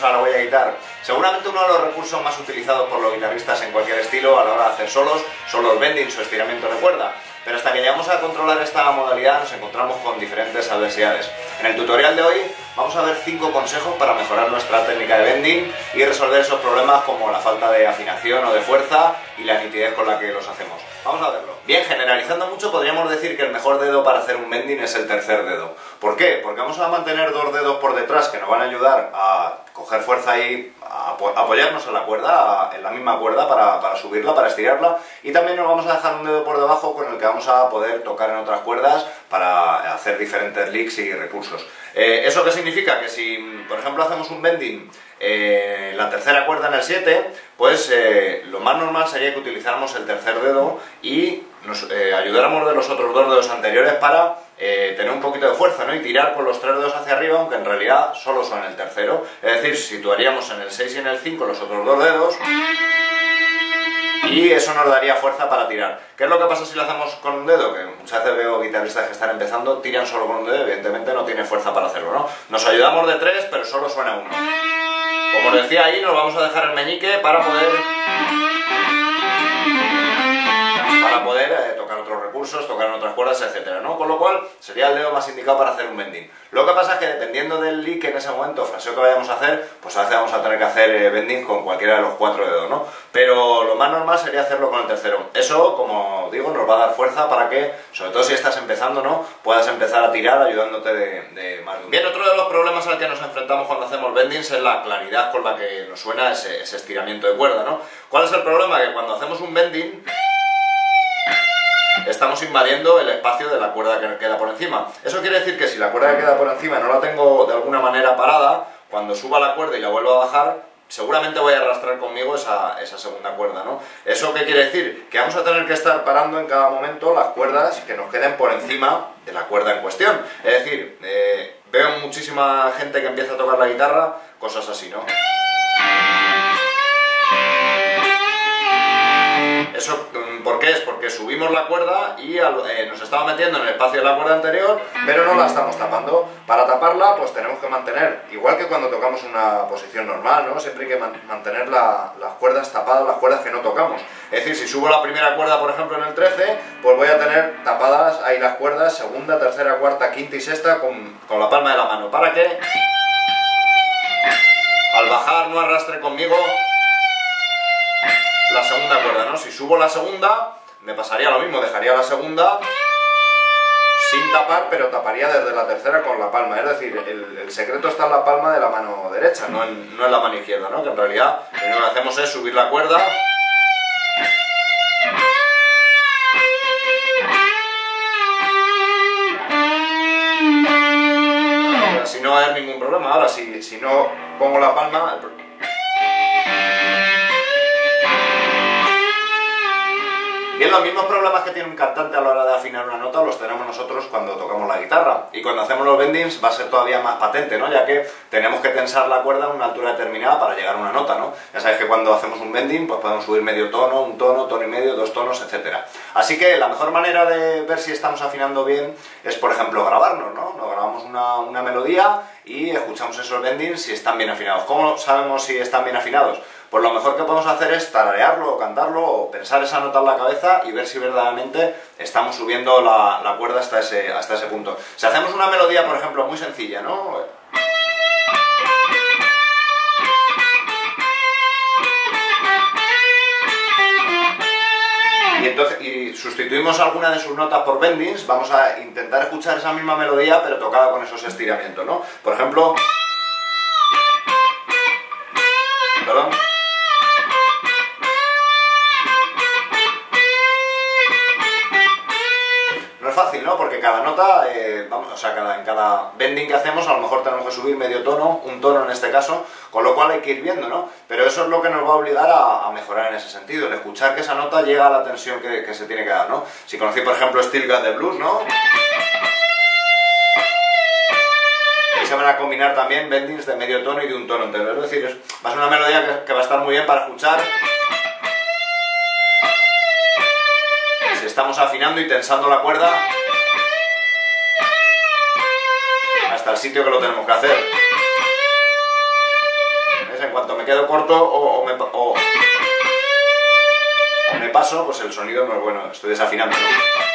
bienvenidos a La Huella Guitar. Seguramente uno de los recursos más utilizados por los guitarristas en cualquier estilo a la hora de hacer solos son los bendings o estiramientos de cuerda. Pero hasta que llegamos a controlar esta modalidad nos encontramos con diferentes adversidades. En el tutorial de hoy vamos a ver 5 consejos para mejorar nuestra técnica de bending y resolver esos problemas como la falta de afinación o de fuerza y la nitidez con la que los hacemos. Vamos a verlo. Bien, generalizando mucho podríamos decir que el mejor dedo para hacer un bending es el tercer dedo. ¿Por qué? Porque vamos a mantener 2 dedos por detrás que nos van a ayudar a coger fuerza y a apoyarnos en la cuerda, en la misma cuerda para subirla, para estirarla, y también nos vamos a dejar un dedo por debajo con el que vamos a poder tocar en otras cuerdas para hacer diferentes licks y recursos. ¿Eso qué significa? Que si, por ejemplo, hacemos un bending la tercera cuerda en el 7, pues lo más normal sería que utilizáramos el tercer dedo y nos ayudáramos de los otros 2 dedos anteriores para tener un poquito de fuerza, ¿no? Y tirar con los 3 dedos hacia arriba, aunque en realidad solo son el tercero. Es decir, situaríamos en el 6 y en el 5 los otros 2 dedos y eso nos daría fuerza para tirar. ¿Qué es lo que pasa si lo hacemos con un dedo? Que muchas veces veo guitarristas que están empezando, tiran solo con un dedo, evidentemente no tiene fuerza para hacerlo, ¿no? Nos ayudamos de 3, pero solo suena uno. Como os decía ahí, nos vamos a dejar el meñique para poder tocar otros recursos, tocar en otras cuerdas, etcétera, ¿no? Con lo cual sería el dedo más indicado para hacer un bending. Lo que pasa es que dependiendo del lick en ese momento, fraseo que vayamos a hacer, pues a veces vamos a tener que hacer bending con cualquiera de los 4 dedos, ¿no? Pero lo más normal sería hacerlo con el tercero. Eso, como digo, nos va a dar fuerza para que, sobre todo si estás empezando, ¿no?, puedas empezar a tirar ayudándote de más. Bien, otro de los problemas al que nos enfrentamos cuando hacemos bendings es la claridad con la que nos suena ese estiramiento de cuerda, ¿no? ¿Cuál es el problema? Que cuando hacemos un bending estamos invadiendo el espacio de la cuerda que queda por encima. Eso quiere decir que si la cuerda que queda por encima no la tengo de alguna manera parada, cuando suba la cuerda y la vuelva a bajar, seguramente voy a arrastrar conmigo esa segunda cuerda, ¿no? ¿Eso qué quiere decir? Que vamos a tener que estar parando en cada momento las cuerdas que nos queden por encima de la cuerda en cuestión. Es decir, veo muchísima gente que empieza a tocar la guitarra, cosas así, ¿no? ¿Eso por qué es? Porque subimos la cuerda y nos estamos metiendo en el espacio de la cuerda anterior, pero no la estamos tapando. Para taparla, pues tenemos que mantener, igual que cuando tocamos una posición normal, ¿no? Siempre hay que mantener las cuerdas tapadas, las cuerdas que no tocamos. Es decir, si subo la primera cuerda, por ejemplo, en el 13, pues voy a tener tapadas ahí las cuerdas segunda, tercera, cuarta, quinta y sexta con la palma de la mano, para que al bajar no arrastre conmigo la segunda cuerda, ¿no? Si subo la segunda, me pasaría lo mismo, dejaría la segunda sin tapar, pero taparía desde la tercera con la palma. Es decir, el secreto está en la palma de la mano derecha, no en la mano izquierda, ¿no? Que en realidad lo único que hacemos es subir la cuerda y así no va a haber ningún problema. Ahora, si no pongo la palma... Bien, los mismos problemas que tiene un cantante a la hora de afinar una nota los tenemos nosotros cuando tocamos la guitarra. Y cuando hacemos los bendings va a ser todavía más patente, ¿no? Ya que tenemos que tensar la cuerda a una altura determinada para llegar a una nota, ¿no? Ya sabéis que cuando hacemos un bending pues podemos subir medio tono, un tono, tono y medio, 2 tonos, etc. Así que la mejor manera de ver si estamos afinando bien es, por ejemplo, grabarnos, ¿no? Nos grabamos una melodía y escuchamos esos bendings si están bien afinados. ¿Cómo sabemos si están bien afinados? Pues lo mejor que podemos hacer es tararearlo o cantarlo o pensar esa nota en la cabeza y ver si verdaderamente estamos subiendo la cuerda hasta ese punto. Si hacemos una melodía, por ejemplo, muy sencilla, ¿no? Y sustituimos alguna de sus notas por bendings, vamos a intentar escuchar esa misma melodía pero tocada con esos estiramientos, ¿no? Por ejemplo... Perdón. No es fácil, ¿no? Porque cada nota, en cada bending que hacemos a lo mejor tenemos que subir medio tono, un tono en este caso, con lo cual hay que ir viendo, ¿no? Pero eso es lo que nos va a obligar a mejorar en ese sentido, el escuchar que esa nota llega a la tensión que se tiene que dar, ¿no? Si conocéis, por ejemplo, Still Got the Blues, ¿no? Y se van a combinar también bendings de medio tono y de un tono entero, es decir, va a ser una melodía que va a estar muy bien para escuchar si estamos afinando y tensando la cuerda hasta el sitio que lo tenemos que hacer. me quedo corto o me paso, pues el sonido no es bueno, estoy desafinando, ¿no?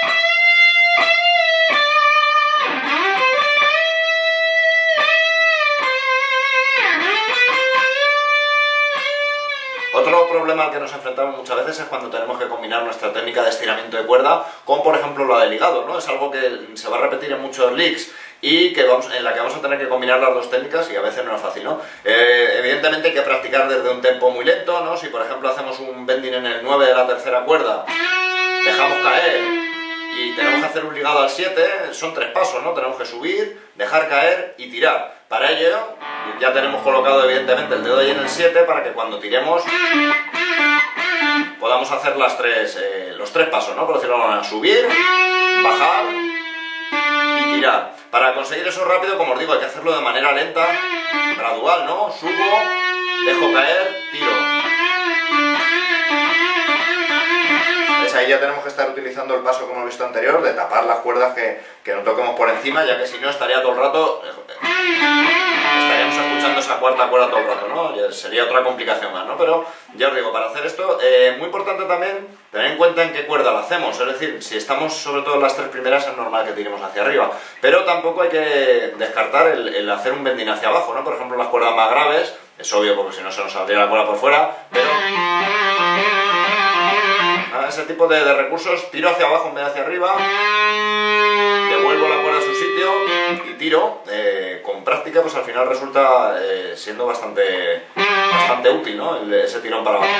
Otro problema al que nos enfrentamos muchas veces es cuando tenemos que combinar nuestra técnica de estiramiento de cuerda con, por ejemplo, la de ligado, ¿no? Es algo que se va a repetir en muchos licks y en la que vamos a tener que combinar las dos técnicas y a veces no es fácil, ¿no? Evidentemente hay que practicar desde un tempo muy lento, ¿no? Si, por ejemplo, hacemos un bending en el 9 de la tercera cuerda, dejamos caer y tenemos que hacer un ligado al 7, son 3 pasos, ¿no? Tenemos que subir, dejar caer y tirar. Para ello, ya tenemos colocado evidentemente el dedo ahí en el 7 para que cuando tiremos podamos hacer los 3 pasos, ¿no? Por decirlo de alguna manera, subir, bajar y tirar. Para conseguir eso rápido, como os digo, hay que hacerlo de manera lenta, gradual, ¿no? Subo, dejo caer, tiro. Ahí ya tenemos que estar utilizando el paso que hemos visto anterior, de tapar las cuerdas que no toquemos por encima, ya que si no estaría todo el rato, estaríamos escuchando esa cuarta cuerda todo el rato, ¿no? Ya sería otra complicación más, ¿no? Pero ya os digo, para hacer esto, muy importante también tener en cuenta en qué cuerda lo hacemos, es decir, si estamos sobre todo en las 3 primeras es normal que tiremos hacia arriba, pero tampoco hay que descartar el hacer un bending hacia abajo, ¿no? Por ejemplo, las cuerdas más graves, es obvio porque si no se nos saldría la cuerda por fuera, pero ese tipo de recursos, tiro hacia abajo en vez de hacia arriba, devuelvo la cuerda a su sitio y tiro. Con práctica pues al final resulta siendo bastante útil, ¿no? Ese tirón para abajo.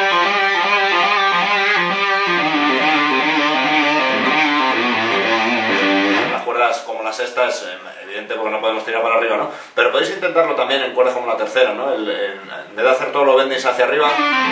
Las cuerdas como la sexta es evidente porque no podemos tirar para arriba, ¿no? Pero podéis intentarlo también en cuerdas como la tercera, ¿no? En vez de hacer todos los bendings hacia arriba,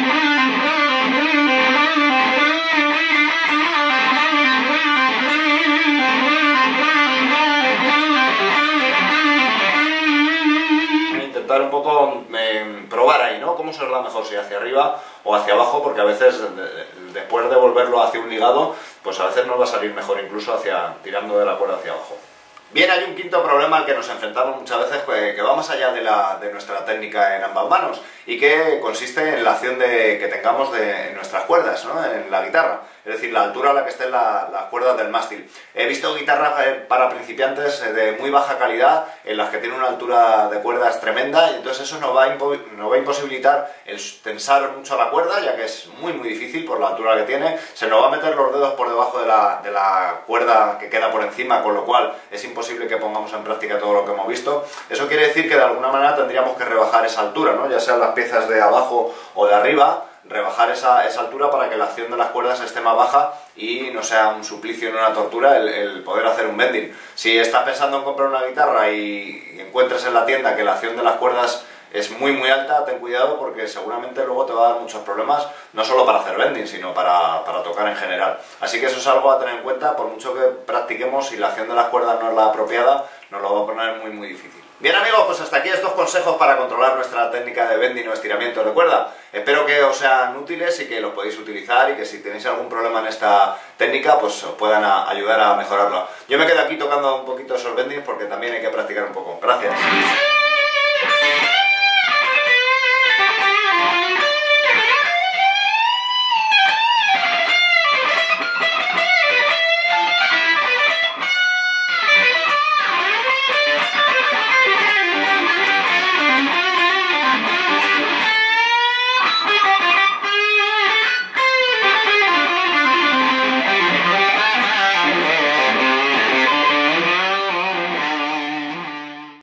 un poco probar ahí, ¿no? Cómo se os da mejor, si hacia arriba o hacia abajo, porque a veces después de volverlo hacia un ligado, pues a veces nos va a salir mejor incluso tirando de la cuerda hacia abajo. Bien, hay un quinto problema al que nos enfrentamos muchas veces, que va más allá de nuestra técnica en ambas manos y que consiste en la acción que tengamos en nuestras cuerdas, ¿no? En la guitarra, es decir, la altura a la que estén las cuerdas del mástil. He visto guitarras para principiantes de muy baja calidad, en las que tienen una altura de cuerdas tremenda, y entonces eso nos va a imposibilitar el tensar mucho la cuerda, ya que es muy difícil por la altura que tiene. Se nos va a meter los dedos por debajo de la cuerda que queda por encima, con lo cual es imposible que pongamos en práctica todo lo que hemos visto. Eso quiere decir que de alguna manera tendríamos que rebajar esa altura, ¿no? Ya sean las piezas de abajo o de arriba, rebajar esa altura para que la acción de las cuerdas esté más baja y no sea un suplicio ni una tortura el poder hacer un bending. Si estás pensando en comprar una guitarra y encuentres en la tienda que la acción de las cuerdas es muy alta, ten cuidado porque seguramente luego te va a dar muchos problemas, no solo para hacer bending, sino para tocar en general. Así que eso es algo a tener en cuenta, por mucho que practiquemos, si la acción de las cuerdas no es la apropiada, nos lo va a poner muy difícil. Bien amigos, pues hasta aquí estos consejos para controlar nuestra técnica de bending o estiramiento de cuerda. Espero que os sean útiles y que los podéis utilizar, y que si tenéis algún problema en esta técnica, pues os puedan ayudar a mejorarla. Yo me quedo aquí tocando un poquito esos bendings porque también hay que practicar un poco. Gracias.